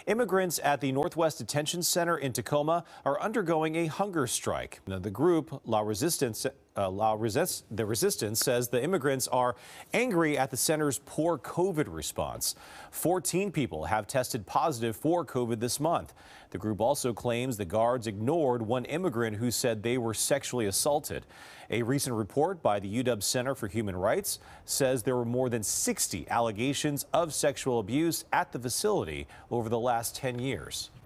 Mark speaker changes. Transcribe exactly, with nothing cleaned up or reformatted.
Speaker 1: Immigrants at the Northwest Detention Center in Tacoma are undergoing a hunger strike. Now, the group La Resistance, uh, La Resist, the Resistance says the immigrants are angry at the center's poor COVID response. fourteen people have tested positive for COVID this month. The group also claims the guards ignored one immigrant who said they were sexually assaulted. A recent report by the U W Center for Human Rights says there were more than sixty allegations of sexual abuse at the facility over the last ten years.